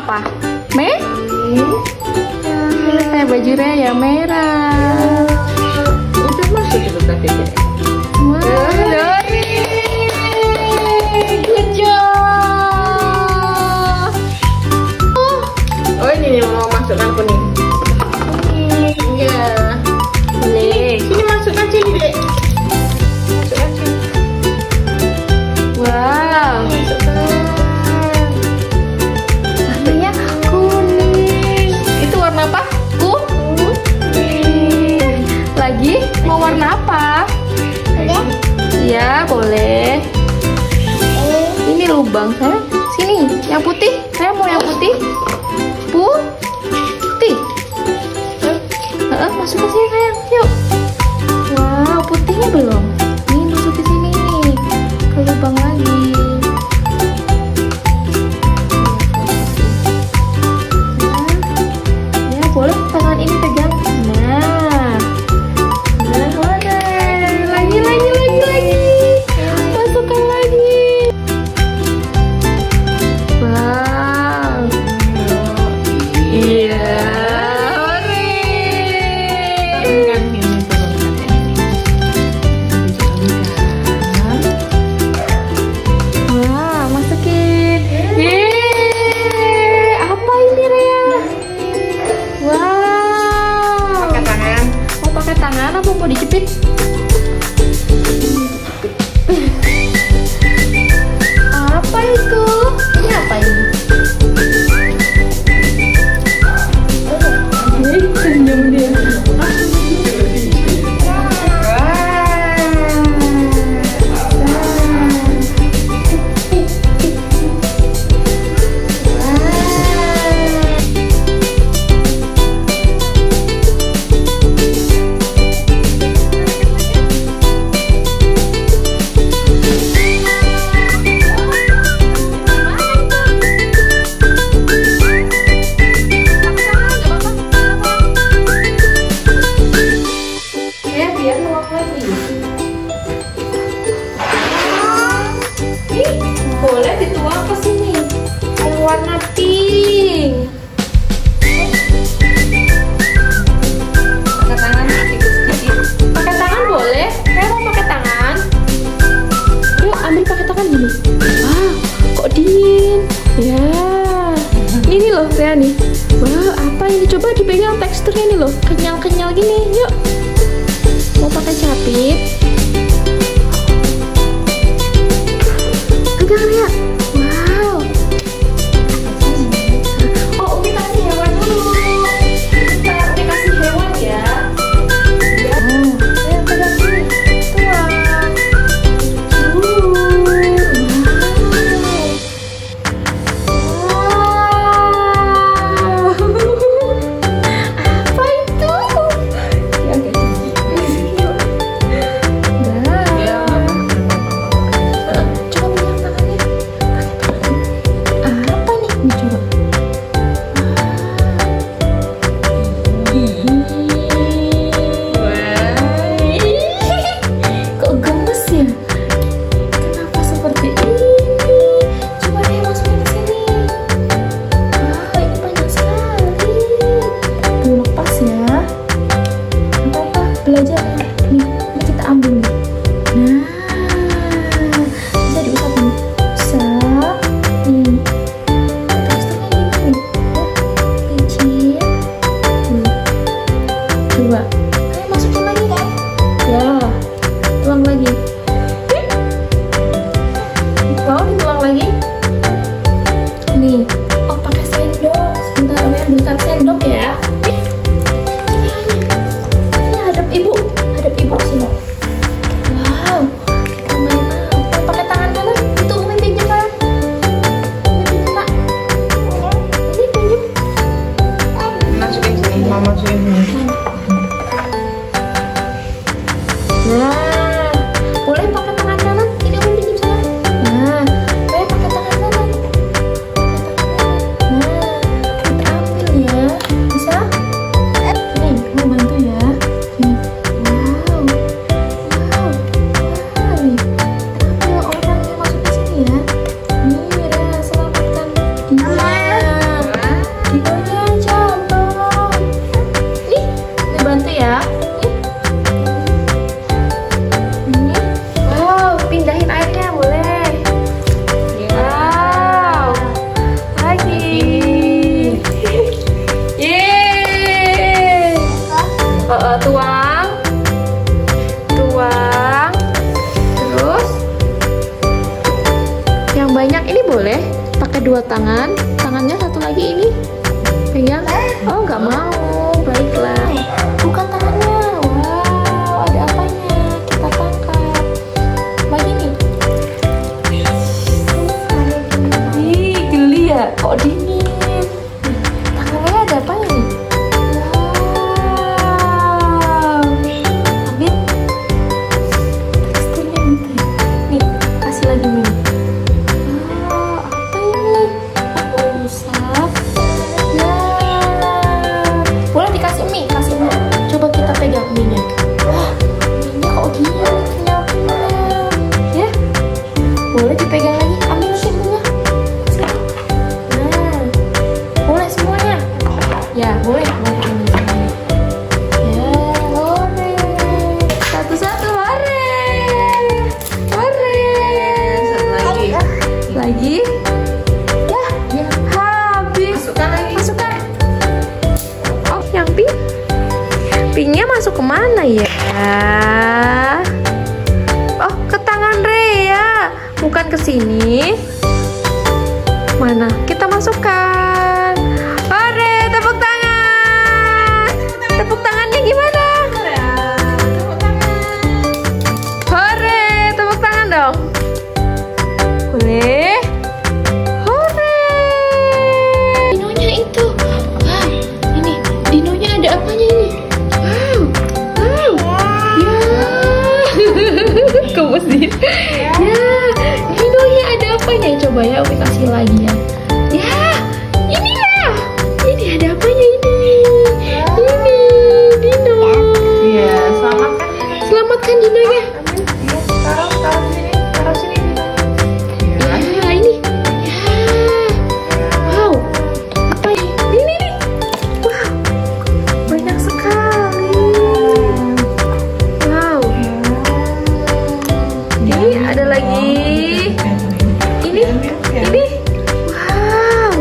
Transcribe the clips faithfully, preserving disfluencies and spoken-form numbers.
apa? Me? Ya, kayak baju Raya merah. Udah masuk itu tadi. Wah, Dori. Good job. Oh, Oh ini nih mau masukkan kuning. Iya. boleh. Sini masukkan sini dek. Masukkan sini. Wow. Masukkan. Warnanya kuning. Itu warna apa? Kuning. Lagi mau warna apa? Ya boleh. Ini lubang saya. Sini, yang putih. Saya mau yang putih. Putih. Heeh, masuk ke sini sayang. Yuk. Wow, putihnya belum. Ini masuk ke sini. Ke lubang lagi. Ya, boleh tangan ini pegang. Nah. Nah, mana? Lagi, lagi, lagi, lagi. Masukkan lagi. Wow. Iya. Hore. Turunkan ini, turunkan ini. Turunkan. Wah, masukin. Yeay. Apa ini, Rea? Wow. Pakai tangan. Mau pakai tangan apa mau dijepit? Apa itu? Ini apa ini? Ih, senyum dia. Ya, biar luak lagi. Nih, boleh dituang ke sini. Yang warna pink. Pakai tangan sedikit-sedikit. Pakai tangan boleh? Saya mau pakai tangan. Yuk, ambil pakai tangan gini. Wah, kok dingin? Ya, ini loh Rea nih. Wah, apa ini? Coba dipegang teksturnya ini loh, kenyal-kenyal gini. Yuk, mau pakai capit? Pegang Rea. Wow. Oh, Umi kasih hewan dulu. Bentar, Umi kasih hewan ya. Ayo pegang sini. Tuang. Wow. Apa itu? Yang kayak gini. banyak ini boleh pakai dua tangan, tangannya satu lagi ini pegang. Oh nggak mau, baiklah. Bukan tangannya. Wow, ada apanya? Kita tangkap. Lagi nih. Ih, geli ya? Kok dingin? Tangannya ada apanya nih? Wow. Ambil. Teksturnya gitu. Nih, kasih lagi nih. Wow, apa ini? Aku usap. Ya. Boleh dikasih mie, kasih mie. Coba kita pegang mie-nya. Wah, mie-nya kok gini kenyal-kenyal. Ya. Boleh dipegang lagi. Ambil sih mie-nya. Nah. Boleh semuanya. Ya, boleh. Boleh ini. Ya, boleh. Satu-satu, boleh. Boleh. Satu lagi. Lagi. Ya, Ya. habis. Masukkan lagi. Masukkan. Oh, yang pink. Pinknya masuk kemana ya? Oh, ke tangan Rea. Bukan ke sini. Mana? Kita masukkan. Hore, tepuk tangan. Tepuk tangannya gimana? Hore, tepuk tangan dong. Boleh. Hore. Dinonya itu. Wah, ini dinonya ada apanya ini? Wow. Wow. Ya. Gemes dia. Ya. Dinonya ada apanya? Coba ya, Umi kasih lagi ya. Ya. Ini ya. Ini ada apanya ini? Ini dino. Iya, selamatkan. Selamatkan dinonya. Iya, taruh, taruh sini, taruh sini. Ya, ini. Ya. Wow. Apa ini? Ini nih. Wow. Banyak sekali. Wow. Ini ada lagi. Ini. Ini. Wow.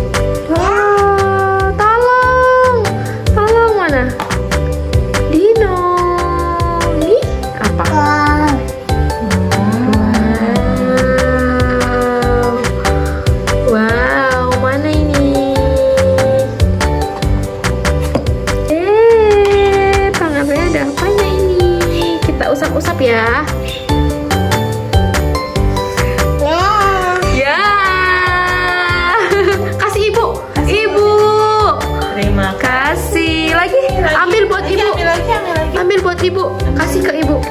Wow. Tolong. Tolong mana? Dino. Ini apa? Wow. Wow, mana ini? Eh, tangannya ada apanya ini? Kita usap-usap ya. Ya. Kasih ibu. Ibu. Terima Kasih. Lagi. Ambil buat kasih. ibu. Ambil lagi, ambil lagi. Ambil buat ibu. Kasih ke ibu.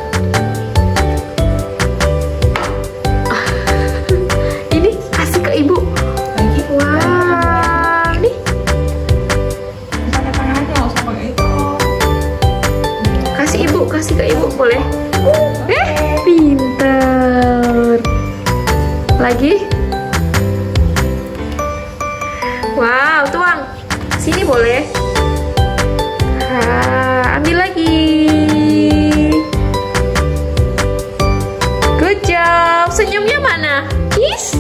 Ini kasih ke ibu. Lagi. Wah, nih Pakai tangan aja, nggak usah pakai itu. kasih ibu, kasih ke ibu boleh? Eh, pinter. Lagi. Wow, tuang. Sini boleh. Ah, ambil lagi. Good job. Senyumnya mana? Cheese.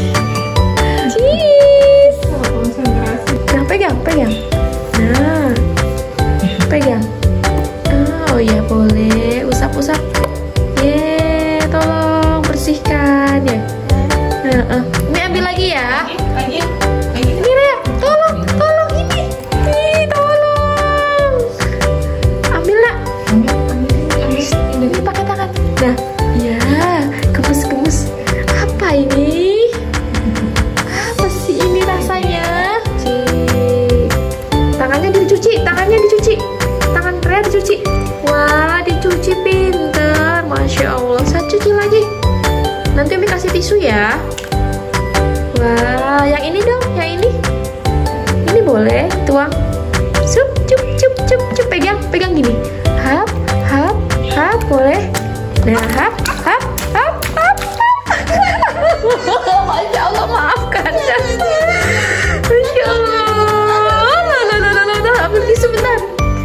Cheese. Konsentrasi. Nah, pegang, pegang. Nah, pegang. Oh ya boleh, usap-usap. Ye, tolong bersihkan ya. Nah, uh. Ini ambil lagi ya. Lagi, lagi. Ini Rea, tolong, tolong ini. Ih, tolong. Ambil nak. Ambil, ambil, ambil. Ini pakai tangan. Nah, ya, gemes-gemes. Apa ini? Apa sih ini rasanya? Cik. Tangannya dicuci, tangannya dicuci. Tangan Rea dicuci. Wah, dicuci pinter. Masya Allah. Saya cuci lagi. Nanti Umi kasih tisu ya. Wah, yang ini dong, yang ini. Ini boleh, tuang. Sup, cup, cup, cup, cup. Pegang, pegang gini. Hap, hap, hap, boleh. Nah, hap, hap, hap, hap, hap. Masya Allah, maafkan ya. Masya Allah. Lah, lah, lah, lah, lah. Ambil tisu bentar.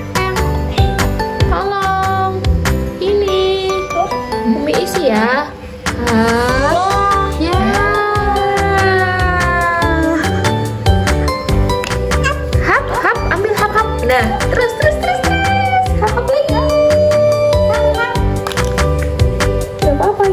Tolong. Ini. Umi isi ya. Hap. Ya. Hap, hap, ambil hap, hap. Nah, terus, terus, terus, terus. Hap, hap lagi. Hap, hap. Gak apa-apa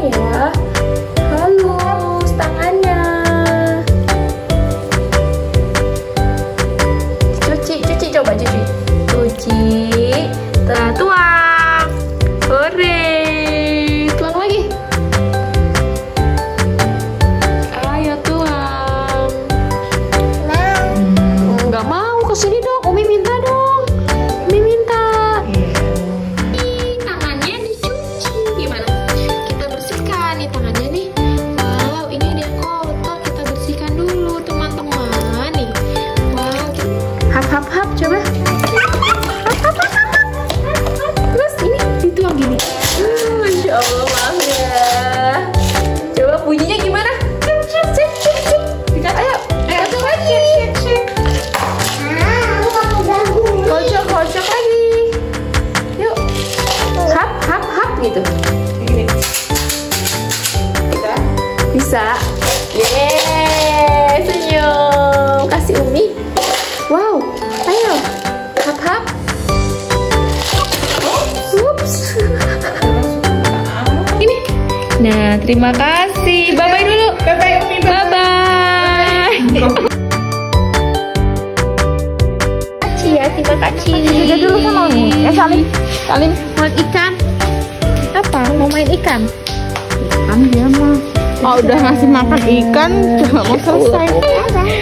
Coba. Terus ini dituang gini. Masya Allah, maaf ya. Coba bunyinya gimana? Cip cip cip cip. Dikat, ayo. Satu lagi. Kocok kocok lagi. Yuk. Hap hap hap gitu. Bisa? Bisa. Yeay, senyum. Kasih Umi. Wow, ayo. Hap hap. Ups. Ini. Nah, terima kasih. Bye bye dulu. Bye bye Umi. Bye bye. Ya, terima kasih. Juga dulu sama Umi. Eh Salim. Salim mau ikan. Apa? Mau main ikan? Kan dia mah. Oh udah ngasih makan ikan, udah mau selesai.